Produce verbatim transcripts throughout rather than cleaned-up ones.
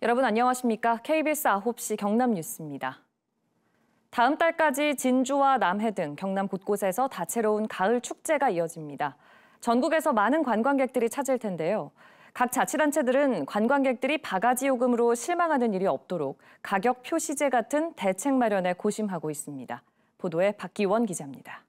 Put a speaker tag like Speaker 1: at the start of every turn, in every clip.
Speaker 1: 여러분 안녕하십니까? 케이비에스 아홉 시 경남 뉴스입니다. 다음 달까지 진주와 남해 등 경남 곳곳에서 다채로운 가을 축제가 이어집니다. 전국에서 많은 관광객들이 찾을 텐데요. 각 자치단체들은 관광객들이 바가지 요금으로 실망하는 일이 없도록 가격 표시제 같은 대책 마련에 고심하고 있습니다. 보도에 박기원 기자입니다.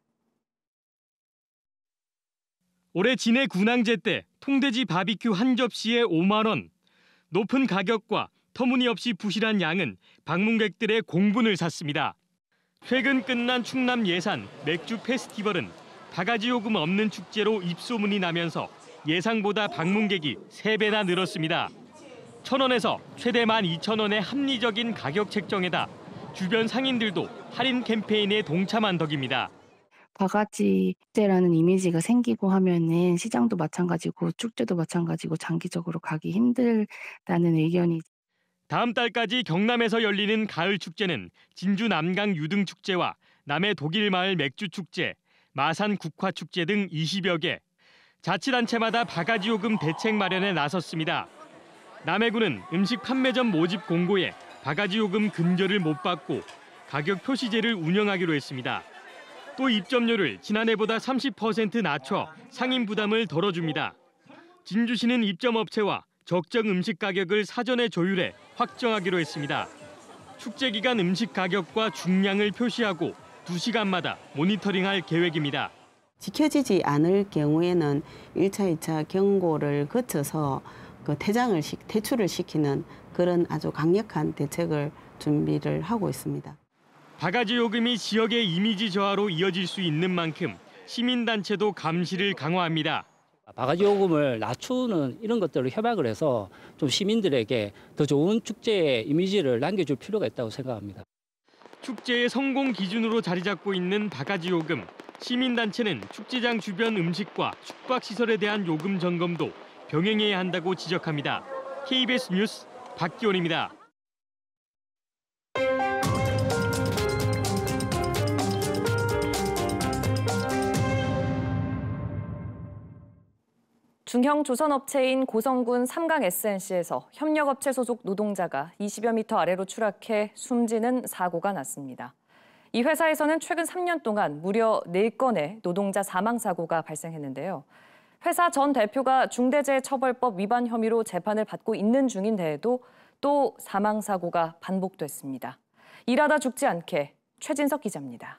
Speaker 2: 올해 진해 군항제 때 통돼지 바비큐 한 접시에 오만 원. 높은 가격과 터무니없이 부실한 양은 방문객들의 공분을 샀습니다. 최근 끝난 충남 예산 맥주 페스티벌은 바가지 요금 없는 축제로 입소문이 나면서 예상보다 방문객이 세 배나 늘었습니다. 천 원에서 최대 만 이천 원의 합리적인 가격 책정에다 주변 상인들도 할인 캠페인에 동참한 덕입니다.
Speaker 3: 바가지 축제라는 이미지가 생기고 하면은 시장도 마찬가지고 축제도 마찬가지고 장기적으로 가기 힘들다는 의견이.
Speaker 2: 다음 달까지 경남에서 열리는 가을 축제는 진주 남강 유등 축제와 남해 독일 마을 맥주 축제, 마산 국화 축제 등 이십여 개. 자치단체마다 바가지 요금 대책 마련에 나섰습니다. 남해군은 음식 판매점 모집 공고에 바가지 요금 근절을 못 받고 가격 표시제를 운영하기로 했습니다. 또 입점료를 지난해보다 삼십 퍼센트 낮춰 상인 부담을 덜어줍니다. 진주시는 입점업체와 적정 음식 가격을 사전에 조율해 확정하기로 했습니다. 축제 기간 음식 가격과 중량을 표시하고 두 시간마다 모니터링할 계획입니다.
Speaker 4: 지켜지지 않을 경우에는 일 차, 이 차 경고를 거쳐서 그 퇴장을 시, 퇴출을 시키는 그런 아주 강력한 대책을 준비를 하고 있습니다.
Speaker 2: 바가지 요금이 지역의 이미지 저하로 이어질 수 있는 만큼 시민단체도 감시를 강화합니다.
Speaker 5: 바가지 요금을 낮추는 이런 것들을 협약을 해서 좀 시민들에게 더 좋은 축제의 이미지를 남겨줄 필요가 있다고 생각합니다.
Speaker 2: 축제의 성공 기준으로 자리 잡고 있는 바가지 요금. 시민단체는 축제장 주변 음식과 숙박시설에 대한 요금 점검도 병행해야 한다고 지적합니다. 케이비에스 뉴스 박기원입니다.
Speaker 1: 중형 조선업체인 고성군 삼강 에스엔씨에서 협력업체 소속 노동자가 이십여 미터 아래로 추락해 숨지는 사고가 났습니다. 이 회사에서는 최근 삼 년 동안 무려 네 건의 노동자 사망 사고가 발생했는데요. 회사 전 대표가 중대재해처벌법 위반 혐의로 재판을 받고 있는 중인데에도 또 사망 사고가 반복됐습니다. 일하다 죽지 않게 최진석 기자입니다.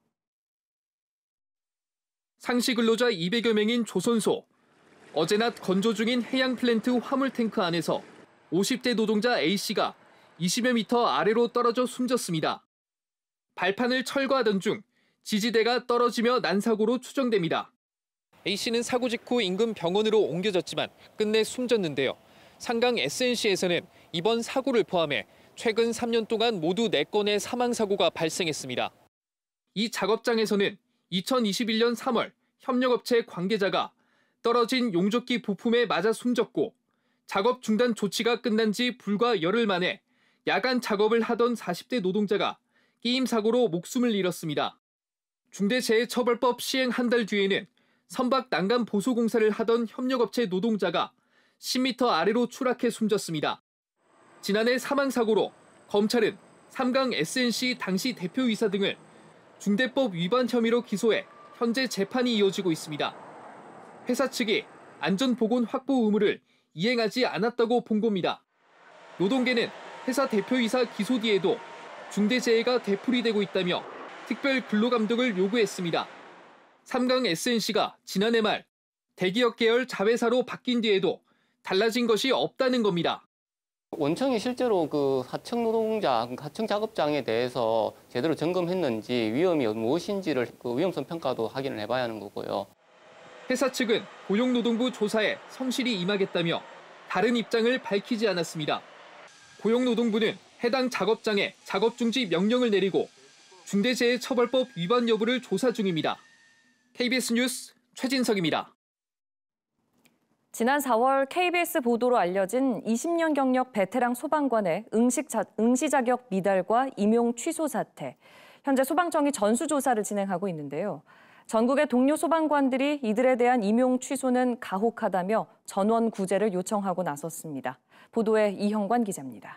Speaker 6: 상시 근로자 이백여 명인 조선소. 어제 낮 건조 중인 해양 플랜트 화물 탱크 안에서 오십 대 노동자 A씨가 이십여 미터 아래로 떨어져 숨졌습니다. 발판을 철거하던 중 지지대가 떨어지며 난 사고로 추정됩니다. A씨는 사고 직후 인근 병원으로 옮겨졌지만 끝내 숨졌는데요. 삼강 에스엔씨에서는 이번 사고를 포함해 최근 삼 년 동안 모두 네 건의 사망 사고가 발생했습니다. 이 작업장에서는 이천이십일 년 삼월 협력업체 관계자가 떨어진 용접기 부품에 맞아 숨졌고 작업 중단 조치가 끝난 지 불과 열흘 만에 야간 작업을 하던 사십 대 노동자가 끼임 사고로 목숨을 잃었습니다. 중대재해처벌법 시행 한 달 뒤에는 선박 난간 보수 공사를 하던 협력업체 노동자가 십 미터 아래로 추락해 숨졌습니다. 지난해 사망 사고로 검찰은 삼강 에스엔씨 당시 대표이사 등을 중대법 위반 혐의로 기소해 현재 재판이 이어지고 있습니다. 회사 측이 안전보건 확보 의무를 이행하지 않았다고 본 겁니다. 노동계는 회사 대표이사 기소 뒤에도 중대재해가 되풀이되고 있다며 특별 근로감독을 요구했습니다. 삼강 에스엔씨가 지난해 말 대기업 계열 자회사로 바뀐 뒤에도 달라진 것이 없다는 겁니다.
Speaker 7: 원청이 실제로 그 하청 노동자, 하청 작업장에 대해서 제대로 점검했는지 위험이 무엇인지를 그 위험성 평가도 확인을 해봐야 하는 거고요.
Speaker 6: 회사 측은 고용노동부 조사에 성실히 임하겠다며 다른 입장을 밝히지 않았습니다. 고용노동부는 해당 작업장에 작업 중지 명령을 내리고 중대재해처벌법 위반 여부를 조사 중입니다. 케이비에스 뉴스 최진석입니다.
Speaker 1: 지난 사월 케이비에스 보도로 알려진 이십 년 경력 베테랑 소방관의 응시, 자, 응시 자격 미달과 임용 취소 사태. 현재 소방청이 전수조사를 진행하고 있는데요. 전국의 동료 소방관들이 이들에 대한 임용 취소는 가혹하다며 전원 구제를 요청하고 나섰습니다. 보도에 이형관 기자입니다.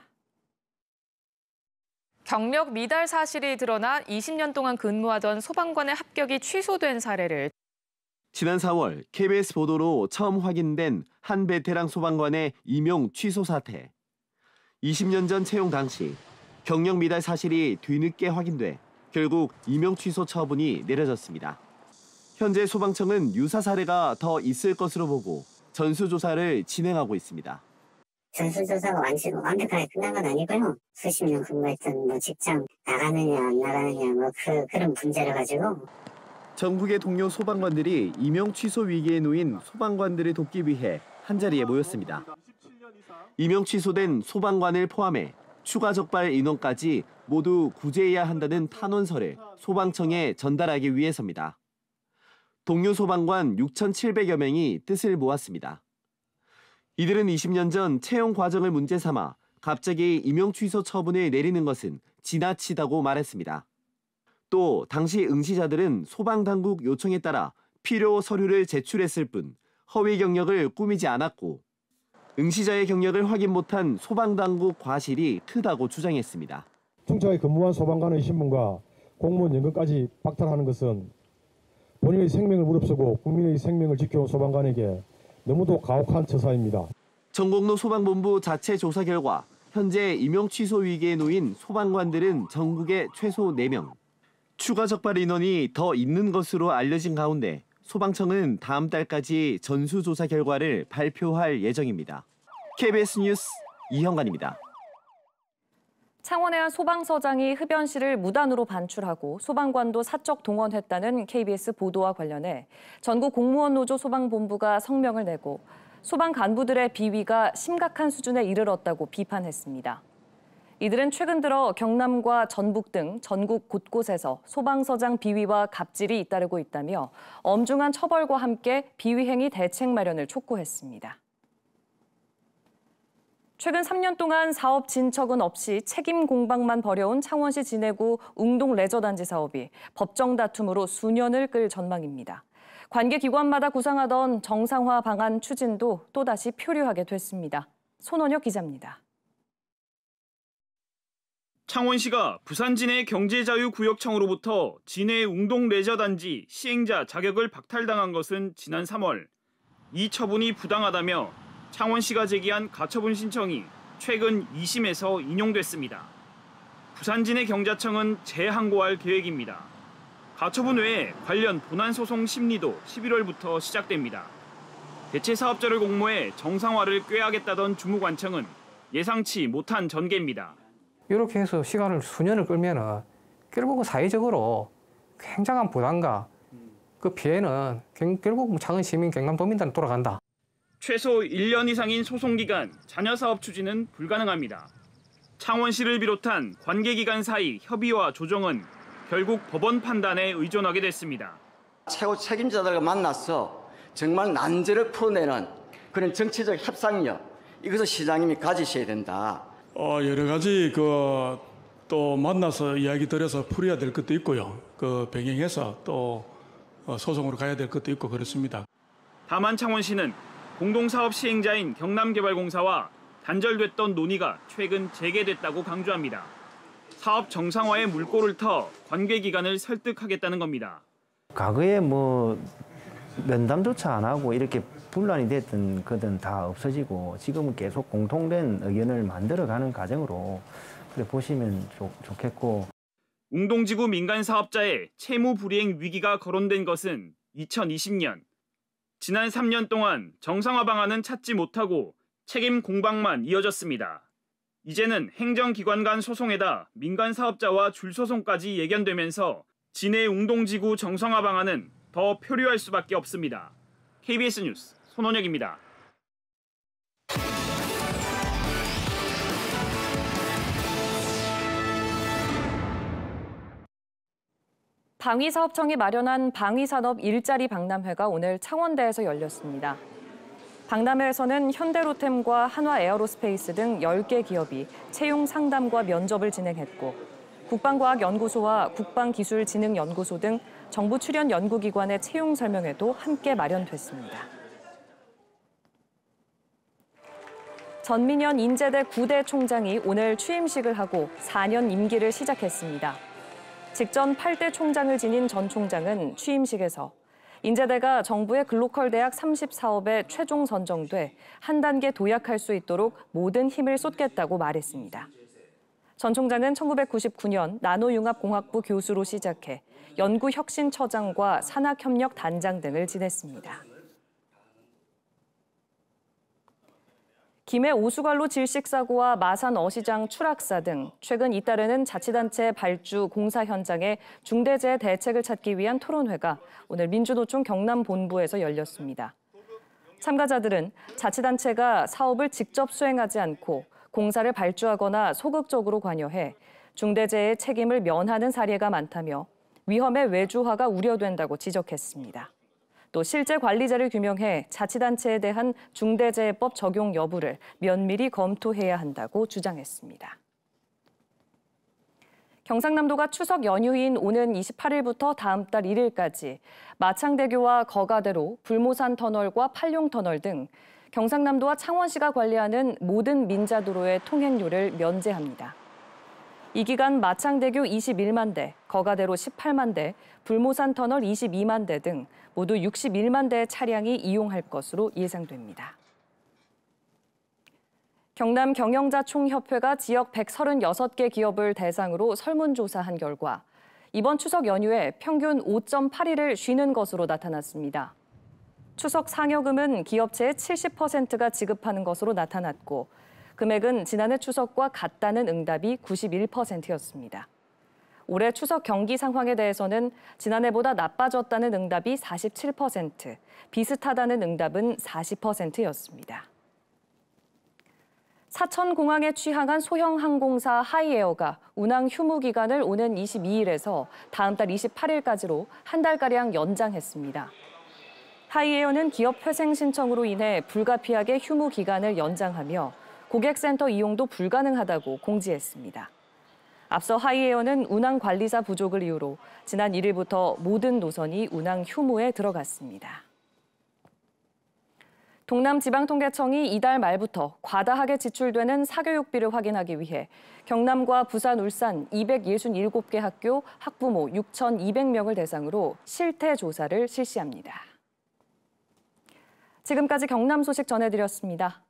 Speaker 8: 경력 미달 사실이 드러나 이십 년 동안 근무하던 소방관의 합격이 취소된 사례를
Speaker 9: 지난 사월 케이비에스 보도로 처음 확인된 한 베테랑 소방관의 임용 취소 사태. 이십 년 전 채용 당시 경력 미달 사실이 뒤늦게 확인돼 결국 임용 취소 처분이 내려졌습니다. 현재 소방청은 유사 사례가 더 있을 것으로 보고 전수조사를 진행하고 있습니다.
Speaker 10: 전수조사가 완전 완벽하게 끝난 건 아니고요. 수십 년 근무했던 뭐 직장 나가느냐 안 나가느냐 뭐 그 그런 문제를 가지고.
Speaker 9: 전국의 동료 소방관들이 임용 취소 위기에 놓인 소방관들을 돕기 위해 한자리에 모였습니다. 임용 취소된 소방관을 포함해 추가 적발 인원까지 모두 구제해야 한다는 탄원서를 소방청에 전달하기 위해서입니다. 동료 소방관 육천칠백여 명이 뜻을 모았습니다. 이들은 이십 년 전 채용 과정을 문제 삼아 갑자기 임용 취소 처분을 내리는 것은 지나치다고 말했습니다. 또 당시 응시자들은 소방당국 요청에 따라 필요 서류를 제출했을 뿐 허위 경력을 꾸미지 않았고 응시자의 경력을 확인 못한 소방당국 과실이 크다고 주장했습니다.
Speaker 11: 충청에 근무한 소방관의 신분과 공무원 연금까지 박탈하는 것은 본인의 생명을 무릅쓰고 국민의 생명을 지켜온 소방관에게 너무도 가혹한 처사입니다.
Speaker 9: 전공로 소방본부 자체 조사 결과 현재 임용 취소 위기에 놓인 소방관들은 전국에 최소 네 명. 추가 적발 인원이 더 있는 것으로 알려진 가운데 소방청은 다음 달까지 전수조사 결과를 발표할 예정입니다. 케이비에스 뉴스 이형관입니다.
Speaker 1: 창원의 한 소방서장이 흡연실을 무단으로 반출하고 소방관도 사적 동원했다는 케이비에스 보도와 관련해 전국 공무원 노조 소방본부가 성명을 내고 소방 간부들의 비위가 심각한 수준에 이르렀다고 비판했습니다. 이들은 최근 들어 경남과 전북 등 전국 곳곳에서 소방서장 비위와 갑질이 잇따르고 있다며 엄중한 처벌과 함께 비위 행위 대책 마련을 촉구했습니다. 최근 삼 년 동안 사업 진척은 없이 책임 공방만 벌여온 창원시 진해구 웅동 레저단지 사업이 법정 다툼으로 수년을 끌 전망입니다. 관계 기관마다 구상하던 정상화 방안 추진도 또다시 표류하게 됐습니다. 손원혁 기자입니다.
Speaker 12: 창원시가 부산 진해 경제자유구역청으로부터 진해 웅동 레저단지 시행자 자격을 박탈당한 것은 지난 삼월. 이 처분이 부당하다며 창원시가 제기한 가처분 신청이 최근 이 심에서 인용됐습니다. 부산 진해 경자청은 재항고할 계획입니다. 가처분 외에 관련 본안 소송 심리도 십일월부터 시작됩니다. 대체 사업자를 공모해 정상화를 꾀하겠다던 주무관청은 예상치 못한 전개입니다.
Speaker 13: 이렇게 해서 시간을 수년을 끌면은 결국은 사회적으로 굉장한 부담과 그 피해는 결국 창원 시민 경남도민단에 돌아간다.
Speaker 12: 최소 일 년 이상인 소송기간, 자녀사업 추진은 불가능합니다. 창원시를 비롯한 관계기관 사이 협의와 조정은 결국 법원 판단에 의존하게 됐습니다.
Speaker 14: 최고 책임자들과 만나서 정말 난제를 풀어내는 그런 정치적 협상력, 이것을 시장님이 가지셔야 된다.
Speaker 15: 어, 여러 가지 그 또 만나서 이야기 드려서 풀어야 될 것도 있고요. 그 병행해서 또 소송으로 가야 될 것도 있고 그렇습니다.
Speaker 12: 다만 창원시는 공동사업 시행자인 경남개발공사와 단절됐던 논의가 최근 재개됐다고 강조합니다. 사업 정상화에 물꼬를 터 관계기관을 설득하겠다는 겁니다.
Speaker 16: 과거에 뭐 면담조차 안 하고 이렇게 분란이 됐던 것은 다 없어지고 지금은 계속 공통된 의견을 만들어가는 과정으로 그래 보시면 좋, 좋겠고.
Speaker 12: 웅동지구 민간사업자의 채무 불이행 위기가 거론된 것은 이천이십 년. 지난 삼 년 동안 정상화 방안은 찾지 못하고 책임 공방만 이어졌습니다. 이제는 행정기관 간 소송에다 민간사업자와 줄소송까지 예견되면서 진해 웅동지구 정상화 방안은 더 표류할 수밖에 없습니다. 케이비에스 뉴스 손원혁입니다.
Speaker 1: 방위사업청이 마련한 방위산업 일자리 박람회가 오늘 창원대에서 열렸습니다. 박람회에서는 현대로템과 한화에어로스페이스 등 열 개 기업이 채용 상담과 면접을 진행했고 국방과학연구소와 국방기술진흥연구소 등 정부 출연 연구기관의 채용 설명회도 함께 마련됐습니다. 전민현 인제대 구 대 총장이 오늘 취임식을 하고 사 년 임기를 시작했습니다. 직전 팔 대 총장을 지닌 전 총장은 취임식에서 인제대가 정부의 글로컬 대학 삼십 사업에 최종 선정돼 한 단계 도약할 수 있도록 모든 힘을 쏟겠다고 말했습니다. 전 총장은 천구백구십구 년 나노융합공학부 교수로 시작해 연구혁신처장과 산학협력단장 등을 지냈습니다. 김해 오수관로 질식사고와 마산 어시장 추락사 등 최근 잇따르는 자치단체 발주 공사 현장의 중대재해 대책을 찾기 위한 토론회가 오늘 민주노총 경남본부에서 열렸습니다. 참가자들은 자치단체가 사업을 직접 수행하지 않고 공사를 발주하거나 소극적으로 관여해 중대재해 책임을 면하는 사례가 많다며 위험의 외주화가 우려된다고 지적했습니다. 또 실제 관리자를 규명해 자치단체에 대한 중대재해법 적용 여부를 면밀히 검토해야 한다고 주장했습니다. 경상남도가 추석 연휴인 오는 이십팔 일부터 다음 달 일 일까지 마창대교와 거가대로, 불모산 터널과 팔룡 터널 등 경상남도와 창원시가 관리하는 모든 민자도로의 통행료를 면제합니다. 이 기간 마창대교 이십일만 대, 거가대로 십팔만 대, 불모산 터널 이십이만 대 등 모두 육십일만 대의 차량이 이용할 것으로 예상됩니다. 경남 경영자총협회가 지역 백삼십육 개 기업을 대상으로 설문조사한 결과 이번 추석 연휴에 평균 오 점 팔 일을 쉬는 것으로 나타났습니다. 추석 상여금은 기업체의 칠십 퍼센트가 지급하는 것으로 나타났고 금액은 지난해 추석과 같다는 응답이 구십일 퍼센트였습니다. 올해 추석 경기 상황에 대해서는 지난해보다 나빠졌다는 응답이 사십칠 퍼센트, 비슷하다는 응답은 사십 퍼센트였습니다. 사천공항에 취항한 소형 항공사 하이에어가 운항 휴무 기간을 오는 이십이 일에서 다음 달 이십팔 일까지로 한 달가량 연장했습니다. 하이에어는 기업 회생 신청으로 인해 불가피하게 휴무 기간을 연장하며 고객센터 이용도 불가능하다고 공지했습니다. 앞서 하이에어는 운항 관리사 부족을 이유로 지난 일 일부터 모든 노선이 운항 휴무에 들어갔습니다. 동남지방통계청이 이달 말부터 과다하게 지출되는 사교육비를 확인하기 위해 경남과 부산, 울산 이백육십칠 개 학교 학부모 육천이백 명을 대상으로 실태 조사를 실시합니다. 지금까지 경남 소식 전해드렸습니다.